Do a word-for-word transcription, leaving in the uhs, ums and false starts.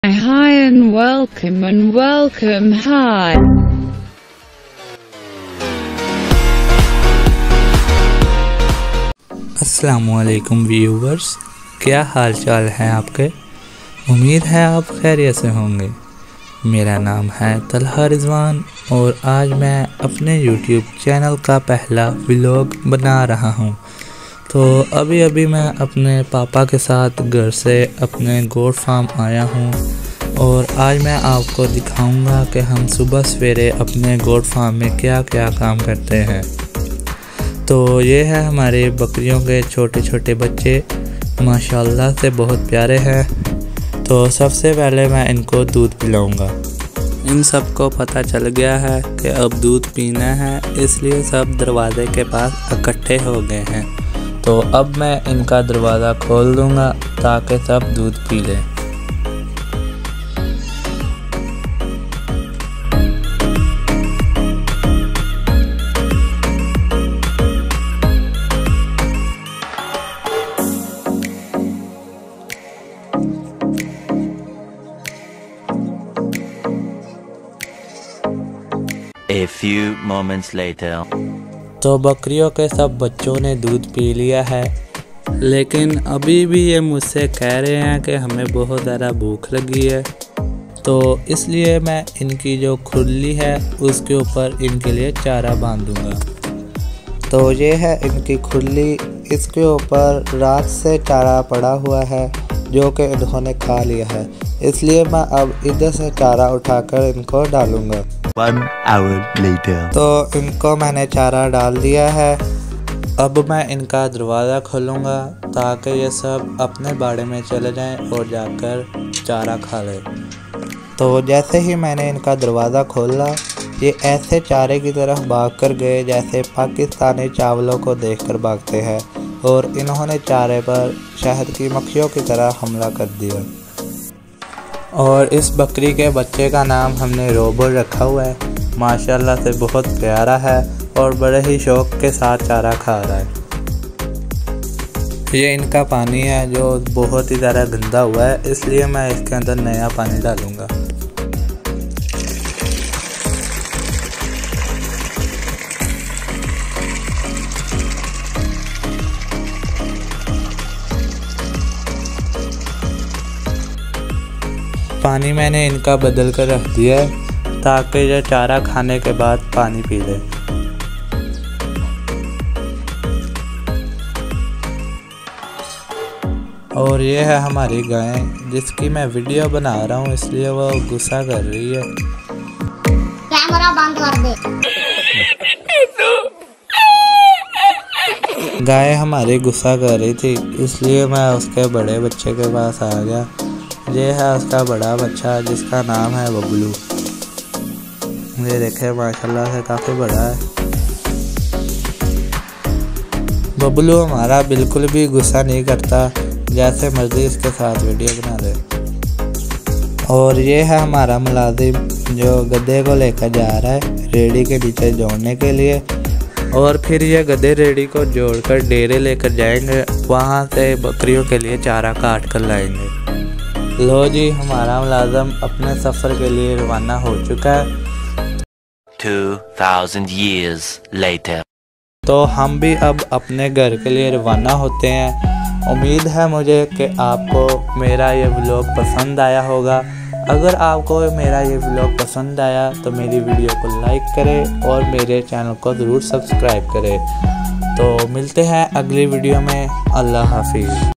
Hi and welcome and welcome hi. अस्सलामुअलैकुम viewers, क्या हाल चाल है आपके। उम्मीद है आप खैरियत से होंगे। मेरा नाम है तलहा रिजवान और आज मैं अपने यूट्यूब चैनल का पहला व्लॉग बना रहा हूं। तो अभी अभी मैं अपने पापा के साथ घर से अपने गोट फार्म आया हूं और आज मैं आपको दिखाऊंगा कि हम सुबह सवेरे अपने गोट फार्म में क्या क्या काम करते हैं। तो ये है हमारे बकरियों के छोटे छोटे बच्चे, माशाल्लाह से बहुत प्यारे हैं। तो सबसे पहले मैं इनको दूध पिलाऊंगा। इन सबको पता चल गया है कि अब दूध पीना है, इसलिए सब दरवाजे के पास इकट्ठे हो गए हैं। तो अब मैं इनका दरवाज़ा खोल दूंगा ताकि सब दूध पी लें। A few moments later. तो बकरियों के सब बच्चों ने दूध पी लिया है, लेकिन अभी भी ये मुझसे कह रहे हैं कि हमें बहुत ज़्यादा भूख लगी है। तो इसलिए मैं इनकी जो खुरली है उसके ऊपर इनके लिए चारा बांध दूंगा। तो ये है इनकी खुरली, इसके ऊपर रात से चारा पड़ा हुआ है जो कि इन्होंने खा लिया है, इसलिए मैं अब इधर से चारा उठाकर इनको डालूंगा। One hour later. तो इनको मैंने चारा डाल दिया है। अब मैं इनका दरवाज़ा खोलूँगा ताकि ये सब अपने बाड़े में चले जाएं और जाकर चारा खा लें। तो जैसे ही मैंने इनका दरवाज़ा खोला, ये ऐसे चारे की तरफ भाग कर गए जैसे पाकिस्तानी चावलों को देखकर भागते हैं, और इन्होंने चारे पर शहद की मक्खियों की तरह हमला कर दिया। और इस बकरी के बच्चे का नाम हमने रोबो रखा हुआ है। माशाल्लाह से बहुत प्यारा है और बड़े ही शौक के साथ चारा खा रहा है। ये इनका पानी है जो बहुत ही ज़्यादा गंदा हुआ है, इसलिए मैं इसके अंदर नया पानी डालूँगा। पानी मैंने इनका बदल कर रख दिया है ताकि ये चारा खाने के बाद पानी पी ले। और ये है हमारी गाय जिसकी मैं वीडियो बना रहा हूँ, इसलिए वो गुस्सा कर रही है। कैमरा बंद कर दे। गाय हमारी गुस्सा कर रही थी, इसलिए मैं उसके बड़े बच्चे के पास आ गया। ये है उसका बड़ा बच्चा जिसका नाम है बबलू। ये देखे माशाल्लाह से काफ़ी बड़ा है। बबलू हमारा बिल्कुल भी गुस्सा नहीं करता, जैसे मर्जी इसके साथ वीडियो बना दे। और ये है हमारा मुलाजिम जो गधे को लेकर जा रहा है रेडी के नीचे जोड़ने के लिए, और फिर ये गधे रेडी को जोड़कर डेरे लेकर जाएंगे, वहाँ से बकरियों के लिए चारा काट कर लाएंगे। लो जी, हमारा मुलाज़म अपने सफ़र के लिए रवाना हो चुका है। Two thousand years later. तो हम भी अब अपने घर के लिए रवाना होते हैं। उम्मीद है मुझे कि आपको मेरा ये व्लॉग पसंद आया होगा। अगर आपको मेरा ये व्लॉग पसंद आया तो मेरी वीडियो को लाइक करें और मेरे चैनल को ज़रूर सब्सक्राइब करें। तो मिलते हैं अगली वीडियो में। अल्लाह हाफिज़।